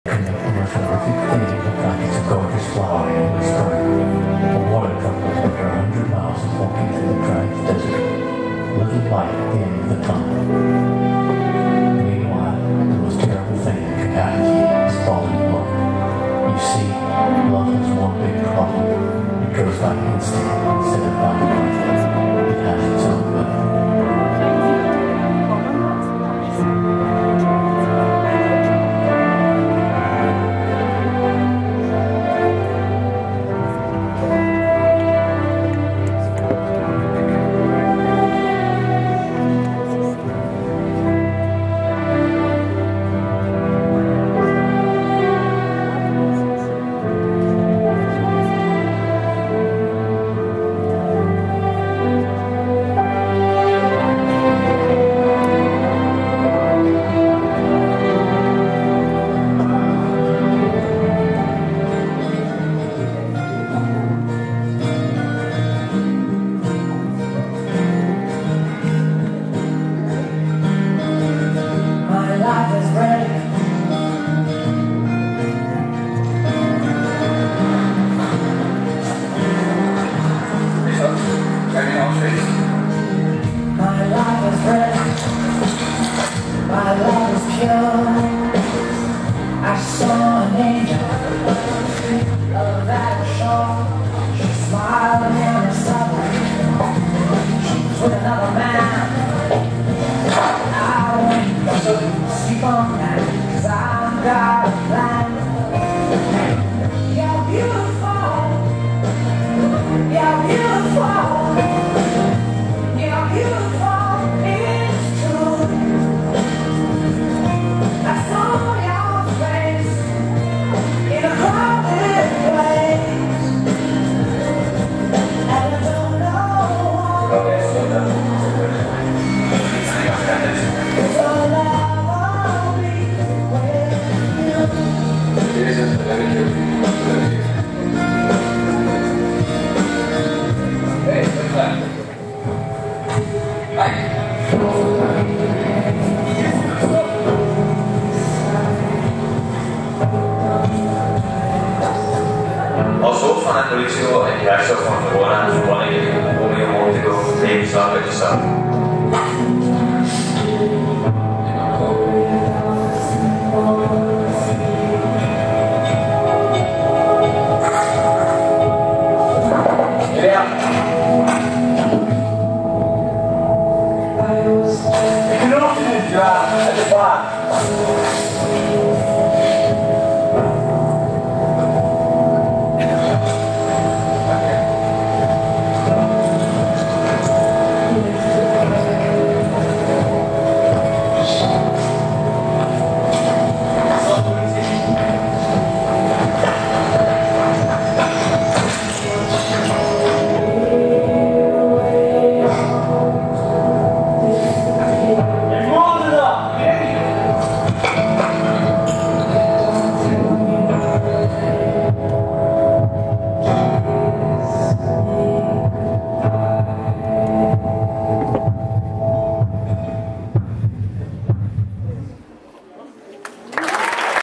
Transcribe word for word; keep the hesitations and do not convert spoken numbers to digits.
And the most horrific thing looked like it's a gorgeous flower in the spring. A water truck was after a hundred miles of walking through the dry desert. A little light at the end of the tunnel. Meanwhile, the most terrible thing that could happen to you is falling in love. You see, love is one big problem. It goes by instinct instead of by logic. It has its own way. I saw an angel of that shore. She smiled and I saw her. She was with another man. I went to sleep on that, 'cause I've got a plan. You're beautiful. You're beautiful. You're beautiful. It's true. I saw your face in a crowded place, and I don't know why. So I'll be Hey, what's that? Hi. Als hoofd van het politiebureau en de rechtshoofd van Verona en Verbanning om je omhoog te komen, neem je slag uit je zak.